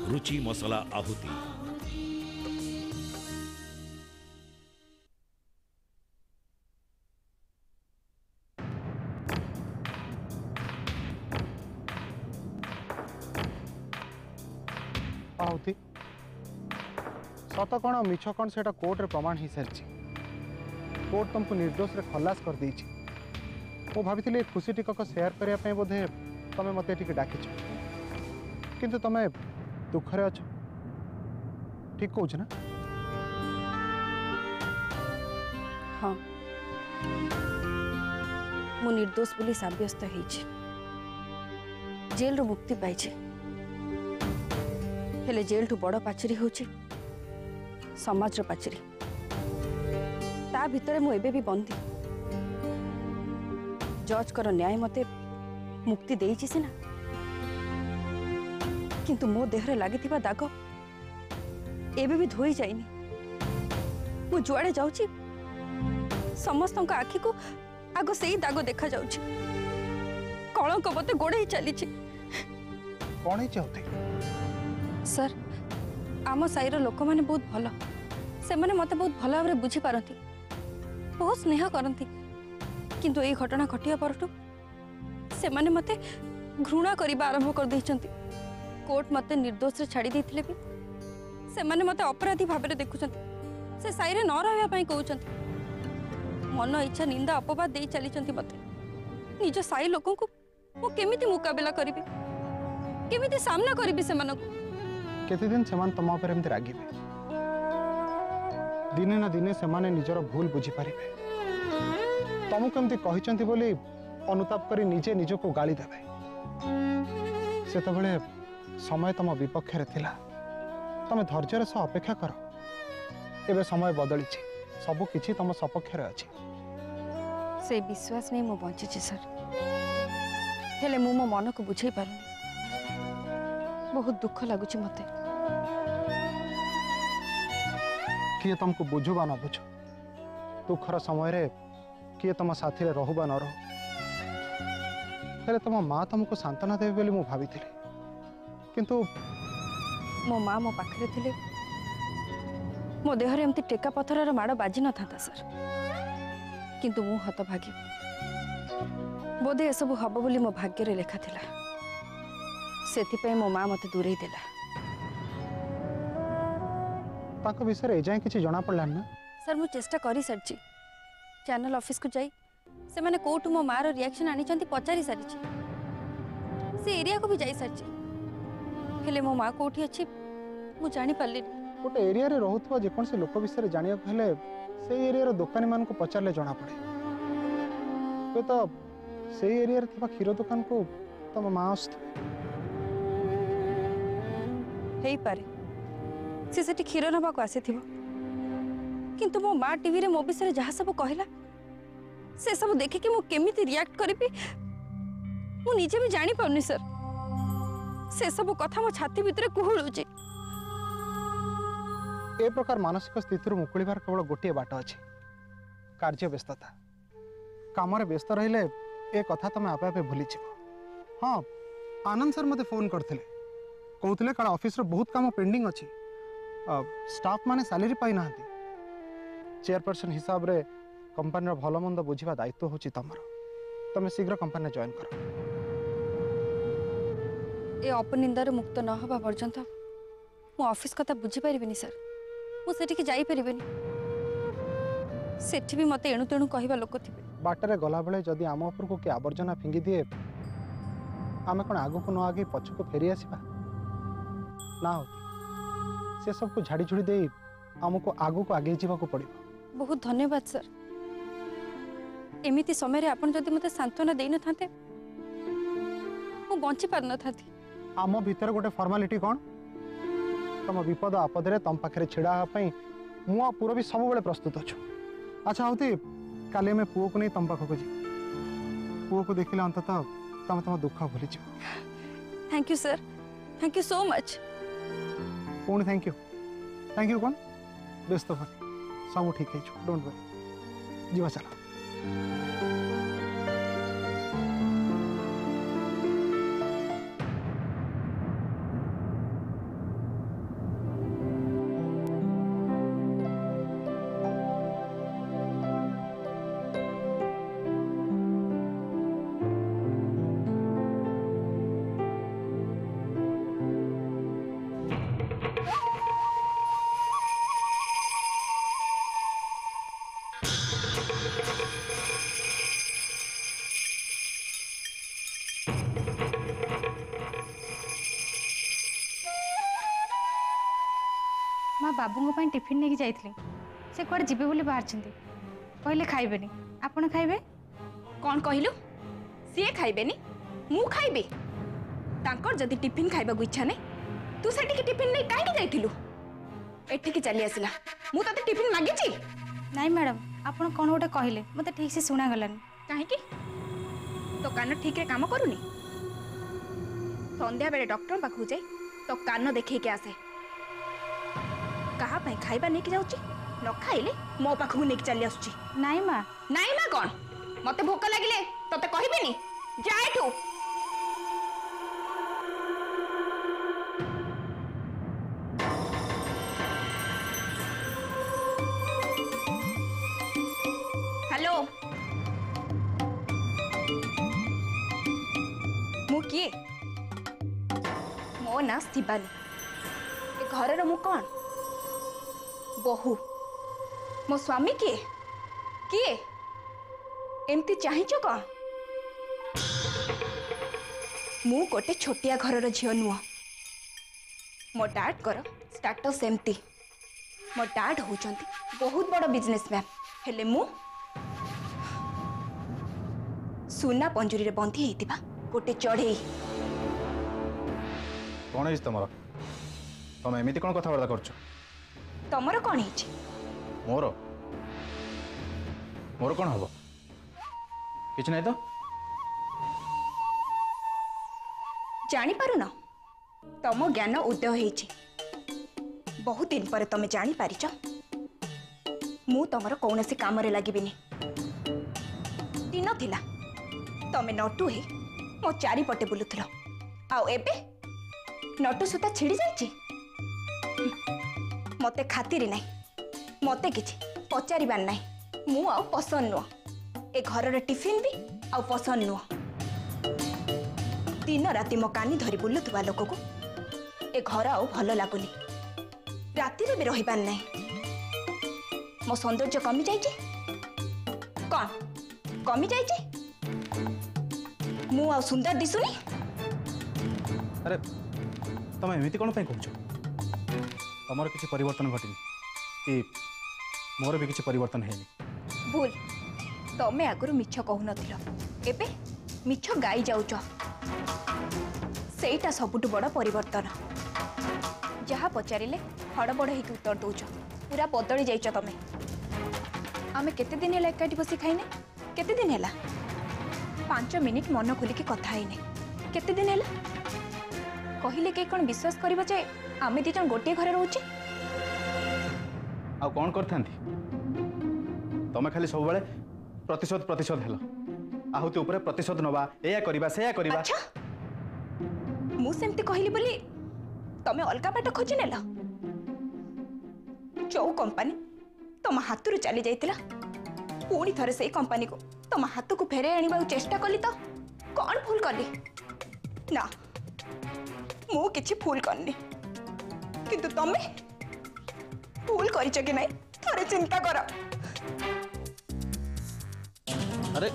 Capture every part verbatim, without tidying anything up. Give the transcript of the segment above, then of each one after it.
रुचि मसला आहुति। आहुति सत कौन मिछ कौन से कोर्ट रे प्रमाण हो सारी। कोर्ट तुमको निर्दोष रे खलास कर दी। मु भाभी खुशी टिकक सेयार करने बोधे तुम मत डाक किंतु तुम दुखरे अछ। ठीक कौच ना? हाँ मु निर्दोष बोली साब्यस्त होइछि, जेल रो मुक्ति पाइछि। हेले जेल ठू बड़ पाचेरी होछि समाज रो पाचेरी। ता भितरे मु एबे भी बंदी। जज कर न्याय मते मुक्ति देइछि सिना, किंतु मो देहरे लागिथिबा दाग एबे भी धोई जाइनी। मु जुआड़े जाउछि समस्तक आखि को आगो से ही दाग देखा जाउछि। कलंक मते गोड़े चली कौन ही चाहते सर? आम साईर लोक मैंने बहुत भल, से माने मते बहुत भल भाव बुझी पारती, बहुत स्नेह करती। किंतु ये घटना घटिया परठू से माने मते घृणा करबा आरंभ कर दैछंती। कोर्ट मते निर्दोष रे छाड़ी देथिले भी से माने मते अपराधी भाव रे देखुछंती। से साईरे न रहबा पई कहउछंती। मन इच्छा निंदा अपवाद दे चली मते। निज साई लोक को मु केमिति मुकाबला करिबी, केमिति सामना करिबी से मानको? केते दिन सेमान तुम पर एमती रागिबे? दिने ना दिने सेमाने निजर भूल बुझी पारिबे। तुमको केमती कहिसंती बोली अनुताप करी निजे निज को गाली देबे। सेते बेले समय तुम विपक्ष रे थिला। तुम धैर्यर सह अपेक्षा कर। एबे समय बदली, सब किछि तुम सपक्ष रे अछि। से विश्वास नहीं मु बंची सर। हेले मु मो मन को बुझे पारुनी। बहुत दुख लगुच मते। किए तुमको बुझुबा न बुझ, दुखर समय रे किए तुम साथी रे रहबा न रह। हेले तुम माँ तुमको सांत्वना देवे बोली मु भाभी थिली, किंतु मो माँ मो पाखरे थिले मो देहरे एमती टेका पत्थर माड़ बाजी न था सर। किंतु मु हतभागी। बोधे एसबू हम बोली मो भाग्य रे लेखा थिला। सेथिपई मो माँ मते दूरे देला। ताको विषय रे एजाय किछि जणा पड़ला ना? सर मु चेष्टा करी सरची। चैनल ऑफिस को जाई से माने कोर्ट मो माँ रो रिएक्शन आनी चंती पचारी सारिची। से एरिया को भी जाई सरची। हेले मो माँ कोठी अछि मु जानि पारली। गोटे एरिया रे रहउतबा जे कोन से लोक विषय जानिया हेले से एरिया रो दुकानी मान को पचारले जणा पड़े। तो तो से एरिया रे थिबा खीरो दुकान को तम माँ आस्त हेई पारे से सेठी खीर नबा को आसे थिबो। किंतु मो माँ टीवी रे मो विषय जहा सब कहला से सब देखि कि मु केमिति रिएक्ट करिबी मु निजे भी जानि पाउनी सर। से सब कथा मो छाती भितरे कुहुळुची। ए प्रकार मानसिक स्थिति मुकुलिबार केवल गोटे बाट अछि, कार्य व्यस्तता। काम रे व्यस्त रहिले ए कथा तुम आपे आपे भूली छिबो। हाँ आनंद सर मते फोन करथिले, कहउथिले काल ऑफिस रे बहुत काम पेंडिंग अछि। स्टाफ माने सैलरी पाई नाहंती। चेयरपर्सन हिसाब रे कंपनी रो भलो मंद बुझिबा दायित्व होछि तमरो। तमे शीघ्र कंपनी जॉइन करो। ए अपनिंदार मुक्त न हबा पर्यंत मु ऑफिस कथा बुझी परिबिनी सर। मु सेठी के जाई परिबिनी। सेठी भी मते एणु तेणु कहिबा लोक थिबे। बाटरे गला बेले जदि आम ऊपर को के आवर्जना फिंगी दिए आमे कोन आगु को न आगे पछ को फेरी आसीबा ना होती। से सब को झाड़ी झुड़ी दे हमको आगु को आगे जीवा को पड़िबो। बहुत धन्यवाद सर। एमिति समय रे आपन जदि मते सांत्वना देई न थाते मु बंची पार न थाती। आम भीतर गोटे फॉर्मालिटी कोन? तम विपद आपद रे तम पाखरे छिड़ा पई मु पूरा भी सब बेले प्रस्तुत अछु। अच्छा होती काले में पुओ को नहीं तम पाखक जी। पुओ को देखिले अंततः तम तम दुख भूली जी। Thank you sir, thank you so much. पुणी थैंक यू थैंक यू कौन व्यस्त भर सब ठीक है। डोंट वरी जीवा चला। बाबू टिफिन लेके जाइए से कुआडे जीवे बोली बाहर कहले खाइबेनी आपण खाइबे कौन कहलु सी खाइबेनी मु खाइबे तांकर जदि टिफिन खाइबा इच्छा नहीं तू सेठी टिफिन नहीं काहे जाइथिलु एठी चली आसला मु तते टिफिन मागिची नहीं मैडम आपण कौन गोटे कहले मते ठीक से सुना गलानी काहे तो कान ठीक रे काम करूनी संध्या बेले डॉक्टर पाखु जाए तो कान देखे के आसे कहा पाई खाइबा नहीं जाउची न खाइले मो पाखु नहीं चली आसुची नाई माँ नाई माँ कौन मते भोक लगिले तते कहबेनी जा एठू हेलो मु किए मो ना शिवानी ए घर मु कौन बहु मो स्वामी किए किए एमती चाहिच कौन मु गोटे छोटिया घर झील नुह मो डाड कर स्टाटस एमती मो डाड होचंती बहुत बड़ बिजनेसमैन हेले मु सुना पंजुरी रे बंधी हेतिबा गोटे चढ़ई कौन है तुम तुम एमती कौन कथबार्ता कर तमर कौन है मोर मोर कौन हम किछ नहीं तो जानी पारु न तम ज्ञान उदय होइछि बहुत दिन पर तमे जानी पारिच मु तमर कौनसी काम रे लागिबिनी दिन थिला तमे नटु हे मो चारि पटे बुलुथलो आउ एबे नटु सुता छिड़ी जाइछि मते खातिर नहीं मते किछि पचारिबार नहीं मु आउ पसंद नुह ए घर रे टिफिन भी आउ पसंद नुह दिन राति मो कानी धरी बुलुथुवा लोक को ए घर आउ भल लागुनी राति रे भी रहिबार नहीं मो सौंदर्य कमी जाइछि कौन कमी जाइछि मु आउ सुंदर दिसुनी अरे तुम एमती कौन कहूँ तुमर किसी परिवर्तन घटनी कि मोर भी किसी परिवर्तन है भूल तमे आगुरु मिछ कहू नथिलो एबे मिछ गाई जाउछ सेटा सबुटु बड़ परिवर्तन जहाँ पचारिले हड़बड़ होकर उत्तर दौच पूरा बदली जाइछ तमे आमे केते दिन है एकाठी बसी खाइने केते दिन है पांच मिनिट मन खोलिकी कथा हैने केते दिन है कहले के कौन विश्वास करिबो जे आमे दी जन गोटे घर रहउची आ कौन करथांती तमे खाली सब बेले प्रतिशोध प्रतिशोध हेलो आहुति ऊपर प्रतिशोध नबा एया करिबा सेया करिबा अच्छा मु सेमती कहली बोली तमे अलगा बाट खोजी नेला जो कंपनी तम हाथ रू चली जाइतिला पुणी थरे से कंपनी को तम हाथ को फेरे आनिबा चेष्टा कली तो कौन भूल कली ना मु किछि भूल करनी किंतु तमे भूल करिछ कि नहीं थोड़े चिंता कर अरे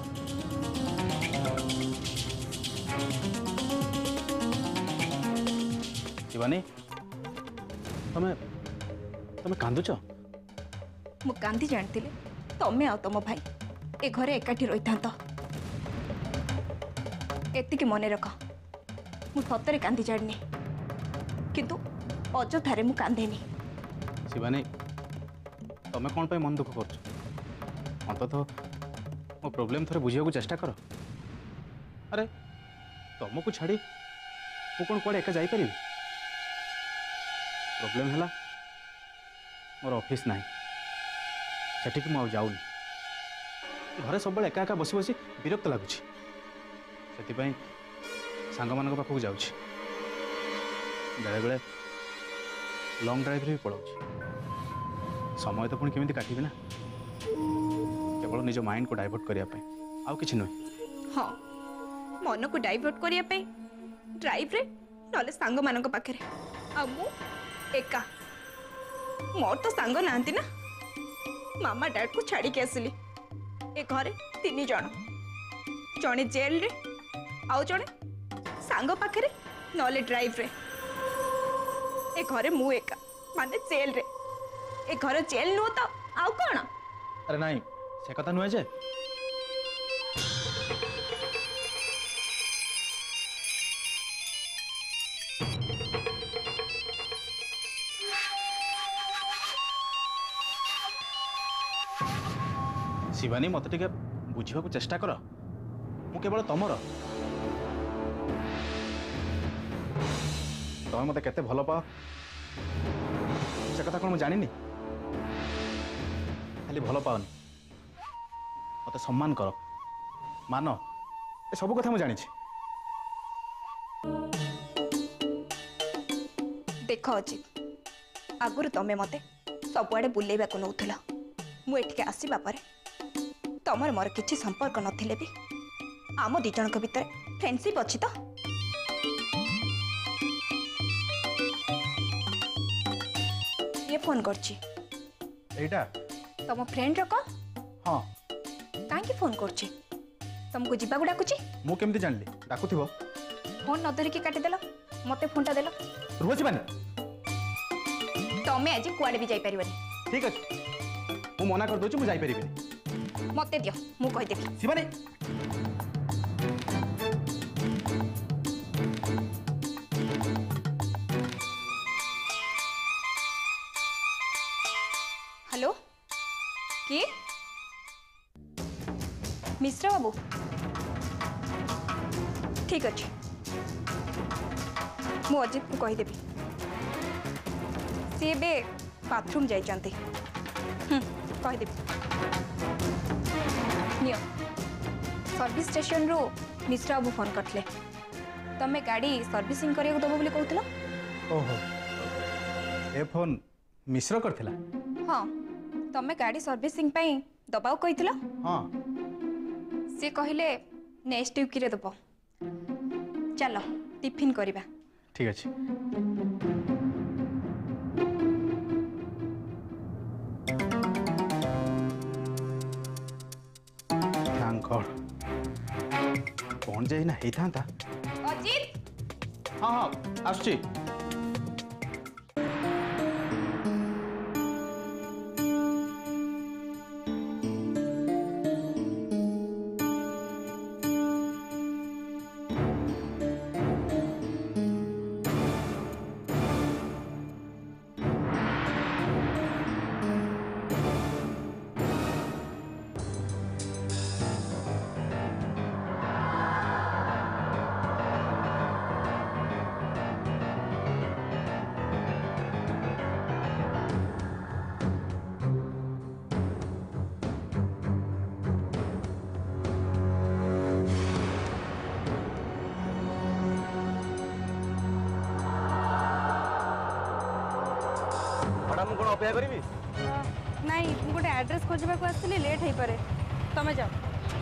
शिवानी तमे तमे कांदुच मु कांदी जानतिले तमे आ तम भाई ए घरे एकाठी रहिथांत एतिके मने रख मु सतरे कांदी जाड़नी किंतु अजथारे मु कांदेनी शिवानी तमे कौन पे मन दुख कर अंततः मो प्रॉब्लम थोड़े बुझे चेष्टा कर अरे तुमको छाड़ी मु कौन कौन एका जाई परिबी प्रॉब्लम है मोर ऑफिस ना सेठिक मु जाऊनी घरे सब एका एका बसी बसी विरक्त लगुच से सांग मान पाखक जाऊँ बेले बेले लंग ड्राइव भी पलाऊँ समय तो पुणी केमी काटि ना केवल निज माइंड को डाइवर्ट करने आउ कि नुह हाँ मन को डाइवर्ट करने ड्राइव रे नले सांग मान पाखे आ मु एका मोर तो सांग नांती ना मामा डैड को छाड़ी के आसिली ए घरे तीन जन जड़े जेल रे आउ जड़े सांग पाखे नले ड्राइव रे ए घरे मु एका माने जेल रे ए घर जेल नुह तो आउ कौन? अरे नाई से कथा नुहे जे शिवानी मत टे बुझा चेष्टा कर मु केवल तमर तुम मत केते भल पा से कथा कौन जानी खाली भल पाओनी मत सम्मान कर मान ए सब कथा मुझे देख अजित आगुरी तमें मते सबुआड़े बुलेबा को नौथिल मुझे आसवा पर तमर मोर किसी संपर्क नथिले भी आम दी जन भितर फ्रेंडशिप अच्छी तो ये फोन करची एटा तम फ्रेंड रो कॉल हाँ काहे फोन करची तुमको जीवा को डाकुची मु केमती जानली डाकुथिबो फोन न धरिकी काटी देलो मते फोनटा देलो रुह शिवानी तमे आज कुआडे भी जाई परिबनी ठीक अच्छे मु मना कर दूची मु जाई परिबिनी मते दियो मु कहि देबी शिवानी हेलो किए मिश्रा बाबू ठीक अच्छे मु अजित को कहीदेवी सी बे बाथरूम जाइछन्ते कहीदेवी नियो सर्विस स्टेशन रो मिश्रा बाबू फोन करते तमे गाड़ी सर्विसिंग करिया दबो बोली कहूतलो ओहो ए फोन मिश्र करथिला हाँ तमे गाड़ी सर्विसिंग पई दबाव कहितलो हाँ से कहले नेक्स्ट वीक रे दबो चलो टिफिन करिबा ठीक अच्छे थैंक गॉड कौन जाई ना हेता था अजित हाँ हाँ आसुची मैडम कौन अपेक्षा करी नहीं मु गोटे एड्रेस खोजबा को आसली लेट हो पारे तमे जाओ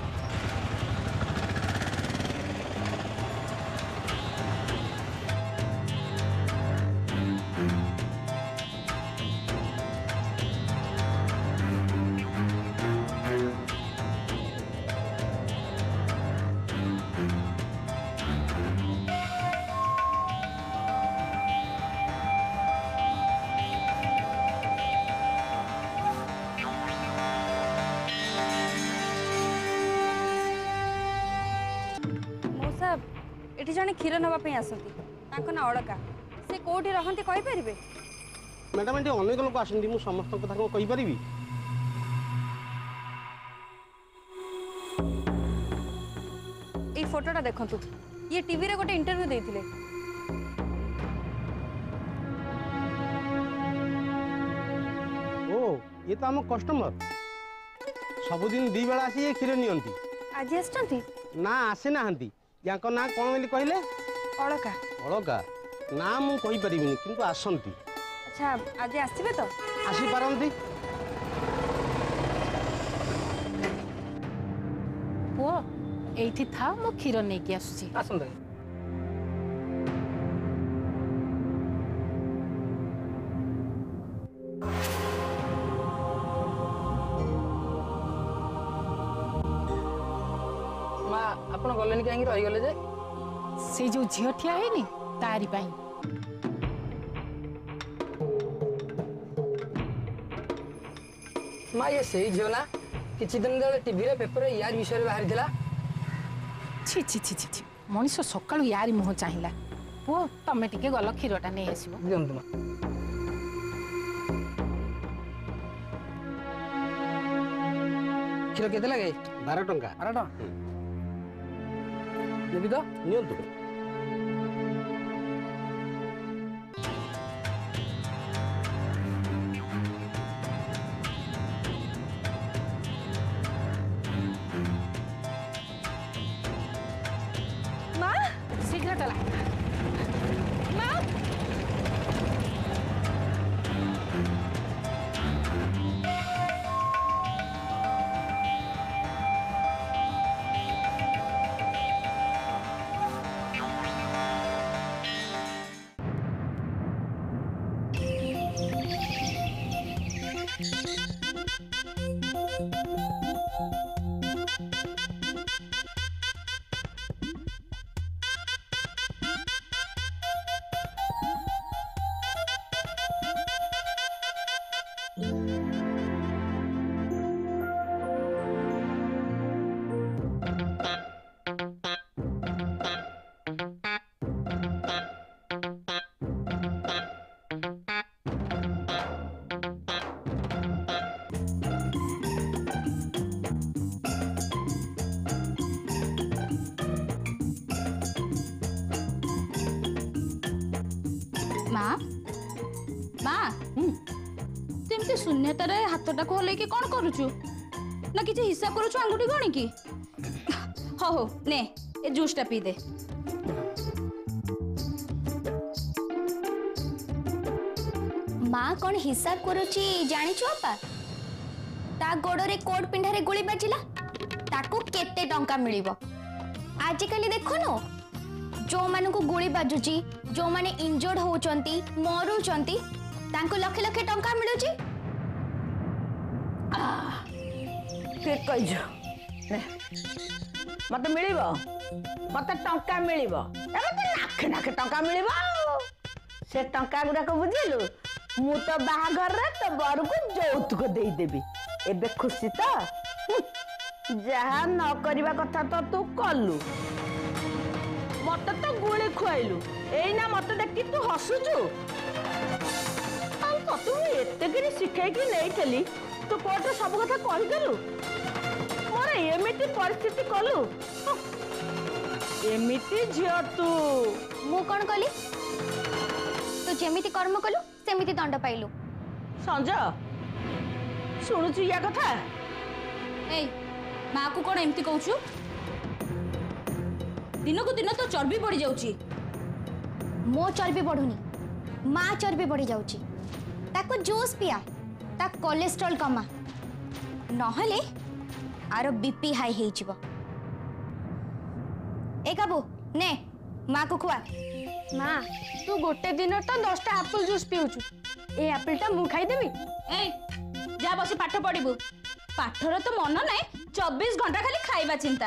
एठी जने क्षीर नवाई आसती ना अलका से कौटी रहती कहींपारे मैडम ये अनेक लोक आसती मुझे समस्त कथा कौन कहींपारि ये फोटोटा देखु ये टीवी रे गोटे इंटरव्यू देथिले ओ ये तो आम कस्टमर सबुदिन दी बेला आसी ये क्षीर नियंती आज आसचंती ना आसी ना या ना कौन बोली कहले अलका अलका ना मु कहि परिबिनी किंतु आसंती अच्छा आज आसीबे तो आसी पारंती पुओ एठी था मो क्षीर नै कि आसुची आसंता आपण गलेनी कहीं रही गले जे से जो झियो ठिया हैनी तारी पाई माँ ये सही झील ना किसी दिन तले टीवी रे पेपर यार विषय बाहरी थिला छि छि छि छि छि मनीष सकाळु यारी मुह चाहिला पुओ तमे टिके गल क्षीरटा नै आसीबो दियंतु माँ क्षीर केते लगे बारह टंका बारह टଙ୍କା देबी तो नियंतु शीघ्र चला माँ माँ तेमती शून्यतार हाथटा को हल्के कौन करुचु ना किसी हिसाब करुचु आंगुठी गणी की हो हो ने ए जूसटा पी दे माँ कौन हिसाब करुची जानिछु अपा ता गोड़े कोट पिंढारे गुली बाजिला ताको केते टंका मिलिबो आजिकाली देखुनु जो मानू गुली बाजुची जो माने इंजर्ड होचंती मरुचंती तांको लखे लखे टंका मिलुची ठीक कहिजो ने मते मिलिबो मते टंका मिलिबो एबे तो लाख लाख टंका मिलिबो से टंका गुडा को बुझिलु मु तो बाहाघर रे तो बड़ को जौतुक देई देबी एबे खुशी तो जहा न करबा कथा तो तू कलु मत तो गुली खुआइलु एई ना मत देखि तू हसुचु आ तू एते गिरी सिखाई कि नहीं चली तू कोट सब कथा कहि देलु मोर एमिति परिस्थिति कलु एमिति झियो तू मु कोन कली तू जेमिति कर्म कलु सेमिति दंड पाइलु संजय शुणुचु या कथा ए माँ को कौन एमती कहूचु दिन को दिन तो चर्बी बढ़ी जाउची मो चर्बी बढ़ुनी माँ चर्बी बढ़ी जाउची ताको जूस पिया ता कोलेस्ट्रॉल कमा नहले आरो बीपी हाई हेई जिवो ए काबू ने माँ को खुआ माँ तू गोटे दिन तो दसटा एप्पल जूस पिउचु ए एप्पल टा मु खाई देबी ए जा बसी पाठ पढ़िबू पाठर तो मन नाय चौबीस घंटा खाली खाइबा चिंता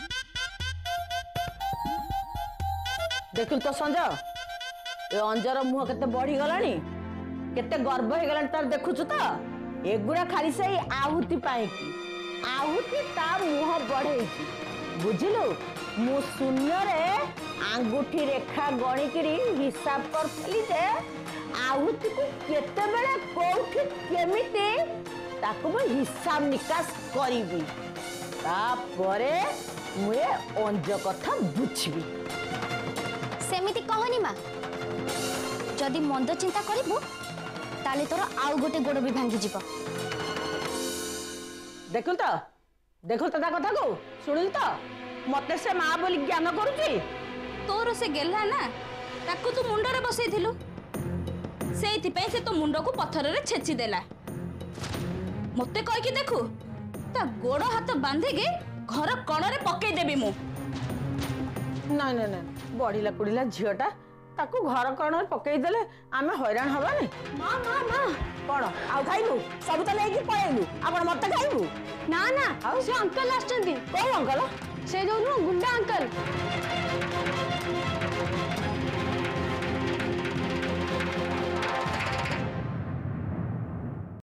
देखु तो संजय ए अंजर मुह केते बढ़ी गलानी केते गर्व हे गलानी तार देखुछु तो एगुड़ा खाली से आहुति पाए की आहुति ता मुह बढ़े की बुझिलु मु शून्य रे आंगुठी रेखा गणी करी हिसाब करथली जे आहुति को केते बेला कोठी केमिति ताको मैं हिसाब निकास करीबी तापरे मुए अंज कथा बुझबी सेमिति कहनी माँ जदि मंद चिंता करिबु ताले तोर आउ गोटे गोड़ भी भांगी जीव देखु तो देखु तो कथा को शुणु तो मते से माँ बोली ज्ञान करुची तोर से गेला ना ताकू तू मुंडरे बसैथिलु सेइथि पे से तो मुंड को पत्थर रे छेची देला मते कह कि देखु ता गोड़ हाथ बांधे के घर कण रे पकई देबी मु नहीं नहीं नहीं बढ़िला कुड़िला झीटा ताकू घर कण रे पकई देले आमे हैरान हबानी माँ माँ माँ कौन आउ खाइबू सब तो लेके पळेलु आपण मते खाइबू ना ना से अंकल आछंती कोन अंकल से जो गुंडा अंकल